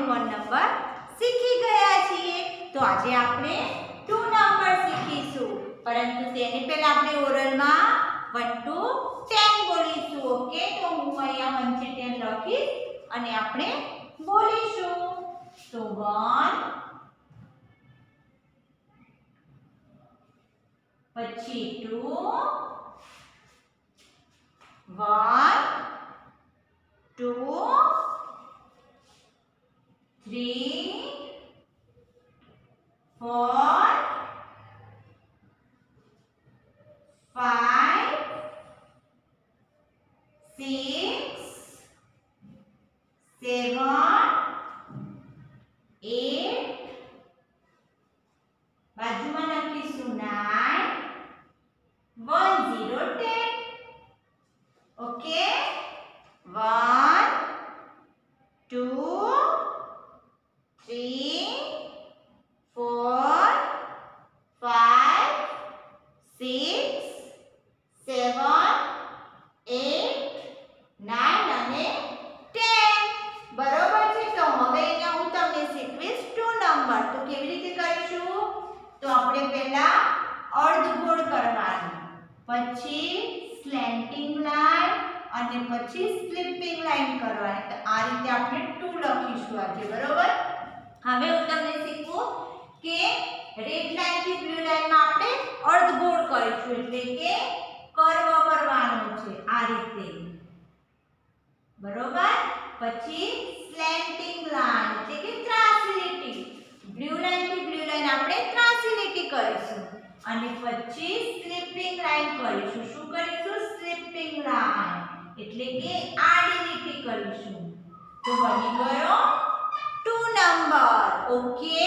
1 number શીખી ગયા છીએ। તો આજે આપણે 2 નંબર શીખીશું, પરંતુ તેની પહેલા આપણે ઓરલમાં 1 to 10 બોલીશું। ઓકે, તો હું અહીંયા 1 થી 10 લખીશ અને આપણે બોલીશું। તો 1, પછી 2, 1, 2, 3, 4, 5, 6, 7, 8, બાજુમાં લખીશું 9, 1 0 10। ઓકે, 1, 2, 3, 4, 5, 6, 7, 8, 9 અને 10। બરોબર છે। તો હવે અહીંયા હું તમને શીખવીશ 2 નંબર। તો કેવી રીતે કરીશું? તો આપણે પહેલા અર્ધગોળ કરવાનું, પછી સ્લેન્ટિંગ લાઈન અને પછી સ્લીપિંગ લાઈન કરવાની। તો આ રીતે આપણે 2 લખીશું આજે। બરોબર, હવે હું તમને શીખવું કે રેડ લાઈન થી બ્લુ લાઈન માં આપણે અર્ધગોળ કરીશું, એટલે કે કર્વ કરવાનો છે આ રીતે। બરોબર, પછી સ્લેન્ટિંગ લાઈન એટલે કે ત્રાંસી લીટી, બ્લુ લાઈન થી બ્લુ લાઈન આપણે ત્રાંસી લીટી કરીશું અને પછી સ્લીપિંગ લાઈન કરીશું। શું કરીશું? સ્લીપિંગ લાઈન એટલે કે આડી લીટી કરીશું। તો બની ગયો 2 નંબર। ઓકે,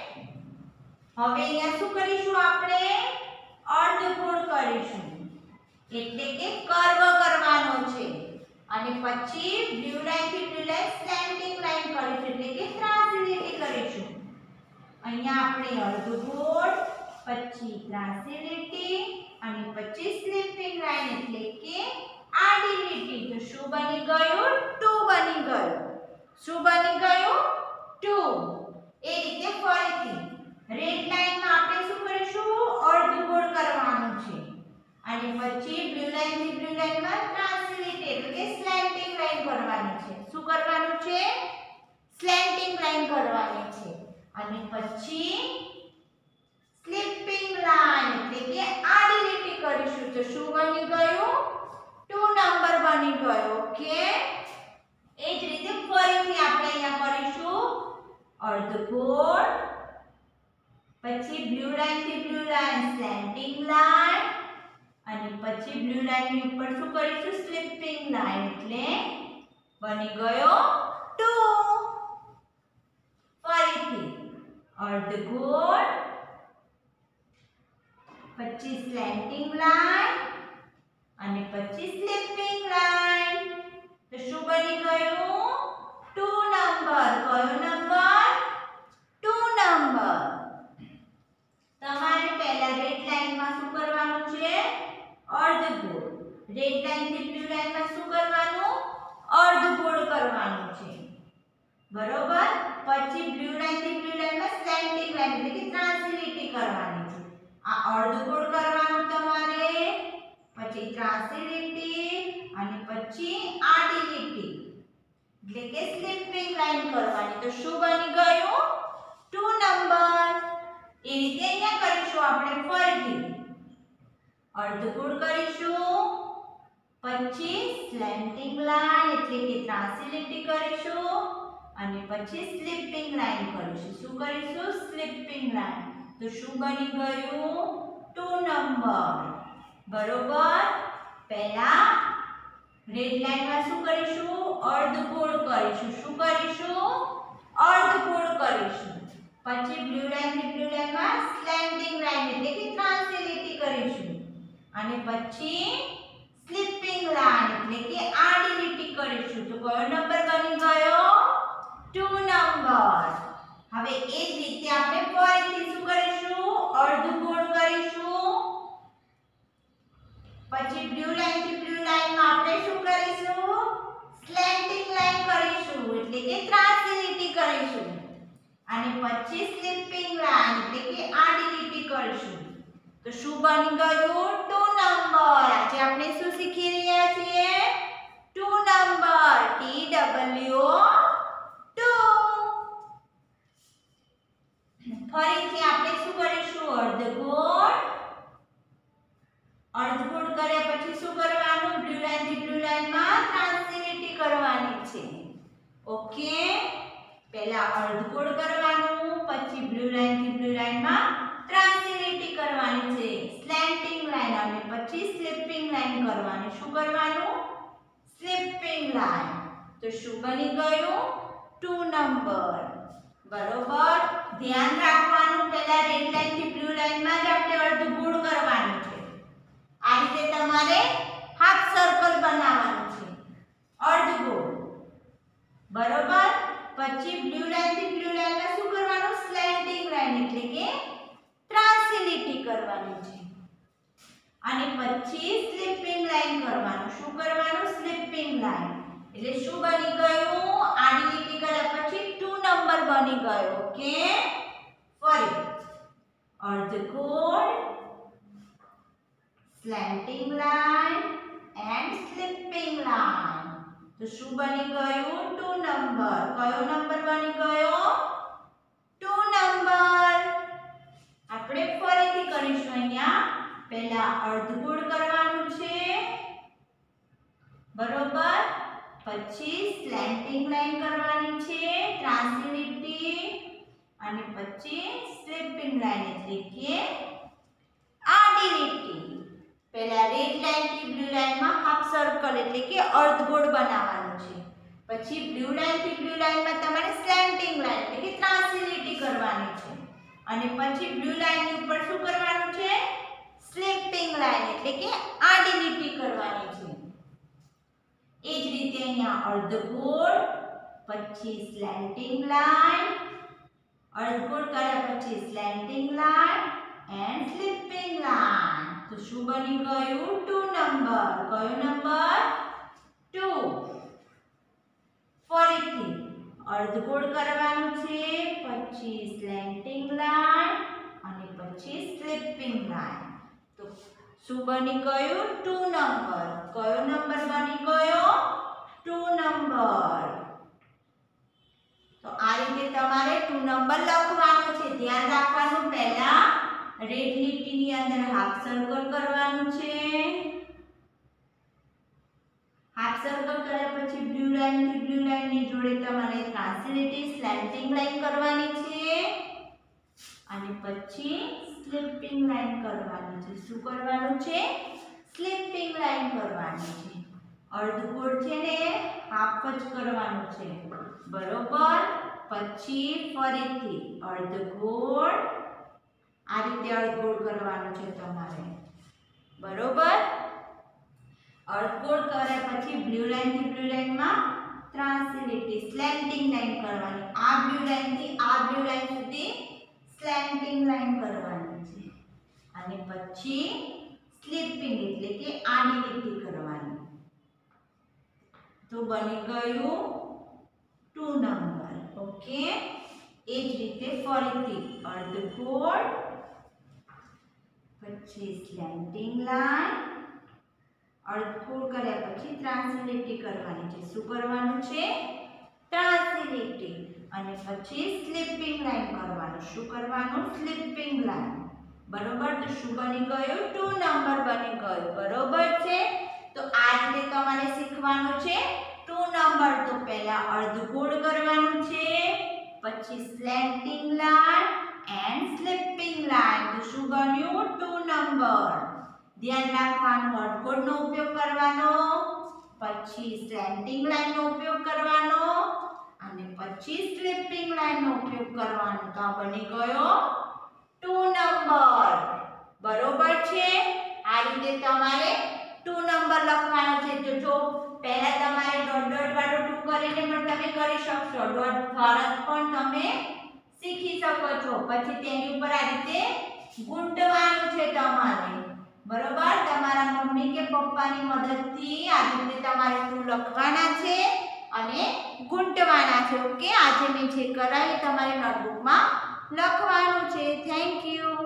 હવે અહીંયા શું કરીશું? આપણે અર્ધગોળ કરીશું, એટલે કે કર્વ કરવાનો છે અને પછી બ્લુ લાઈન થી બ્લુ લાઈન સ્લેન્ટિંગ લાઈન કરીશું, એટલે કે ત્રાંસી લીટી કરીશું। અહીંયા આપણે અર્ધગોળ, પછી ત્રાંસી લીટી અને પછી સ્લીપિંગ લાઈન એટલે કે આડી લીટી। તો શું બની ગયું? 2 બની ગયું। શું બની ગયું? 2। એ રીતે ફરીથી રેડ લાઈનમાં આપણે શું કરીશું? અર્ધગોળ કરવાનું છે અને પછી બ્લુ લાઈન થી બ્લુ લાઈનમાં ત્રાંસી લીટી એટલે કે સ્લેન્ટિંગ લાઈન કરવાની છે। શું કરવાનું છે? સ્લેન્ટિંગ લાઈન કરવાની છે અને પછી સ્લીપિંગ લાઈન એટલે કે આડી લીટી કરીશું। તો શું બની ગયું? 2 નંબર બની ગયો। ઓકે, એ જ રીતે ફરીથી આપણે અહીંયા કરીશું અર્ધગોળ, પછી બ્લુ લાઈન થી બ્લુ લાઈન સ્લેન્ટિંગ લાઈન અને પછી બ્લુ લાઈન ની ઉપર શું કરીશું? સ્લીપિંગ લાઈન એટલે બની ગયો 2। ફરીથી અર્ધગોળ, પછી સ્લેન્ટિંગ લાઈન અને પછી સ્લીપિંગ લાઈન। તો શું બની ગયું? 2 નંબર। કયો નંબર? 2 નંબર। તમારે પહેલા રેડ લાઈનમાં શું કરવાનું છે? અર્ધગોળ। રેડ લાઈન થી બ્લુ લાઈનમાં શું કરવાનું? અર્ધગોળ કરવાનું છે। બરોબર, પછી બ્લુ લાઈન થી બ્લુ લાઈનમાં સ્લેન્ટિંગ લાઈન એટલે કે ત્રાંસી લીટી કરવાની છે। આ અર્ધગોળ કરવાનું તમારે, પછી ત્રાંસી લીટી અને પછી આડી લીટી એટલે કે સ્લીપિંગ લાઈન કરવાની। તો શું બની ગયું? 2 નંબર। એ રીતે અહીંયા કરીશું આપણે ફરીથી અર્ધગોળ કરીશું, પછી સ્લેન્ટિંગ લાઈન એટલે કે ત્રાંસી લીટી કરીશું અને પછી સ્લીપિંગ લાઈન કરીશું। શું કરીશું? Sleeping line. તો શું બની ગયું? 2 નંબર। બરોબર, પહેલા રેડ લાઈનમાં શું કરીશું? અર્ધગોળ કરીશું। શું કરીશું? અર્ધગોળ કરીશું। પછી બ્લુ લાઈન થી બ્લુ લાઈનમાં સ્લેન્ટિંગ લાઈન એટલે કે ત્રાંસી લીટી કરીશું અને પછી સ્લીપિંગ લાઈન એટલે કે આડી લીટી કરીશું। તો કયો નંબર બની ગયો? 2 નંબર। હવે એ જ રીતે આપણે ફરીથી શું કરીશું? અર્ધગોળ કરીશું, પછી બ્લુ લાઈન થી બ્લુ લાઈનમાં આપણે શું કરીશું? સ્લેન્ટિંગ લાઈન કરીશું એટલે કે ત્રાંસી લીટી કરીશું। પછી સ્લીપિંગ લાઈન એટલે કે આડી લીટી કરશું તો શું બની ગયું 2 નંબર આજે આપણે શું શીખી રહ્યા છીએ 2 નંબર TW 2 ફરીથી આપણે શું કરીશું અર્ધગોળ કર્યા પછી શું કરવાનું બ્લુ લાઈન થી બ્લુ લાઈન માં ટ્રાન્સલિટી કરવાની છે ઓકે પહેલા અર્ધગોળ કરવાનું પછી બ્લુ લાઈન થી બ્લુ લાઈન માં ટ્રાન્સલિટી કરવાની છે સ્લેન્ટિંગ લાઈન અને પછી સ્લીપિંગ લાઈન કરવાની શું કરવાનું સ્લીપિંગ લાઈન તો શું બની ગયું 2 નંબર બરોબર ધ્યાન રાખવાનું પહેલા રેડ લાઈન થી બ્લુ લાઈન માં જ આપણે અર્ધગોળ કરવાનું છે આ રીતે તમારે હાફ સર્કલ બનાવવાનું છે અર્ધગોળ બરોબર પછી બ્લુ લાઈન થી બ્લુ લાઈન માં શું કરવાનું સ્લેન્ટિંગ લાઈન એટલે કે ટ્રાન્સલિટી કરવાની છે અને પછી સ્લીપિંગ લાઈન કરવાનું શું કરવાનું સ્લીપિંગ લાઈન એટલે શું બની ગયું આડી લીટી કર્યા પછી 2 નંબર બની ગયો ઓકે ફરી અર્ધગોળ slanting line and sleeping line તો શું બની ગયું 2 નંબર કયો નંબર બની ગયો 2 નંબર આપણે ફરીથી કરીશું અહીંયા પહેલા અર્ધગોળ કરવાનું છે બરોબર પછી સ્લેન્ટિંગ લાઈન કરવાની છે ટ્રાન્સલિટી અને પછી સ્લીપિંગ લાઈન એટલે કે આડી લીટી પહેલા રેડ લાઈન થી બ્લુ લાઈન માં હાફ સર્કલ એટલે કે અર્ધગોળ બનાવવાનું છે પછી બ્લુ લાઈન થી બ્લુ લાઈન માં તમારે સ્લેન્ટિંગ લાઈન એટલે કે ટ્રાન્સલિટી કરવાની છે અને પછી બ્લુ લાઈન ની ઉપર શું કરવાનું છે સ્લીપિંગ લાઈન એટલે કે આડી લીટી કરવાની છે એ જ રીતે અહીંયા અર્ધગોળ પછી સ્લેન્ટિંગ લાઈન અર્ધગોળ કર્યા પછી slanting line and sleeping line તો શું બની ગયું 2 નંબર કયો નંબર 2 ફરીથી અર્ધગોળ કરવાનું છે પછી સ્લેન્ટિંગ લાઈન અને પછી સ્લીપિંગ લાઈન તો શું બની ગયું 2 નંબર કયો નંબર બની ગયો 2 નંબર તો આ રીતે તમારે 2 નંબર લખવાનો છે ધ્યાન રાખવાનું પહેલા રેડ લીટીની અંદર હાફ સર્કલ કરવાનું છે હાફ સર્કલ કર્યા પછી બ્લુ લાઈન થી બ્લુ લાઈન ની જોડે તમારે ટ્રાન્સલિટી સ્લેન્ટિંગ લાઈન કરવાની છે અને પછી સ્લીપિંગ લાઈન કરવાની છે શું કરવાનું છે સ્લીપિંગ લાઈન કરવાની છે અર્ધગોળ છે ને હાફ જ કરવાનું છે બરોબર પછી ફરીથી અર્ધગોળ આ રીતે અર્ધગોળ કરવાનું છે તમારે બરોબર અર્ધગોળ કર્યા પછી બ્લુ લાઈન થી બ્લુ લાઈન માં ટ્રાન્સલિટી સ્લેન્ટિંગ લાઈન કરવાની આ બ્લુ લાઈન થી આ બ્લુ લાઈન સુધી સ્લેન્ટિંગ લાઈન કરવાની છે અને પછી સ્લીપિંગ એટલે કે આડી લીટી કરવાની તો બની ગયું 2 નંબર ઓકે એ જ રીતે ફરીથી અર્ધગોળ પછી સ્લેન્ટિંગ લાઈન અર્ધગોળ કર્યા પછી ટ્રાન્સલિટી કરવાની છે શું કરવાનું છે ટ્રાન્સલિટી અને પછી સ્લીપિંગ લાઈન કરવાનું શું કરવાનું સ્લીપિંગ લાઈન બરોબર તો શું બની ગયું 2 નંબર બની ગયું બરોબર છે તો આ રીતે તમારે શીખવાનું છે 2 નંબર તો પહેલા અર્ધગોળ કરવાનું છે પછી slanting line and sleeping line તો શું બન્યું 2 નંબર ધ્યાન રાખવાનું અર્ધગોળનો ઉપયોગ કરવાનો પછી સ્લેન્ટિંગ લાઈનનો ઉપયોગ કરવાનો અને પછી સ્લીપિંગ લાઈનનો ઉપયોગ કરવાનો તો આ બની ગયો 2 નંબર બરોબર છે આ રીતે તમારે 2 નંબર લખવાનો છે તો જો પહેલા તમારે ડોટ ડોટ વાળો 2 કરીને પણ તમે કરી શકશો ડોટ દ્વારા પણ તમે શીખી શકો છો પછી તેની ઉપર આ રીતે ગુંટવાનું છે તમારે બરોબર તમારા મમ્મી કે પપ્પાની મદદથી આ રીતે તમારે 2 લખવાના છે અને ગુંટવાના છે ઓકે આજે મેં જે કરાવી તમારી નોટબુકમાં લખવાનું છે. Thank you.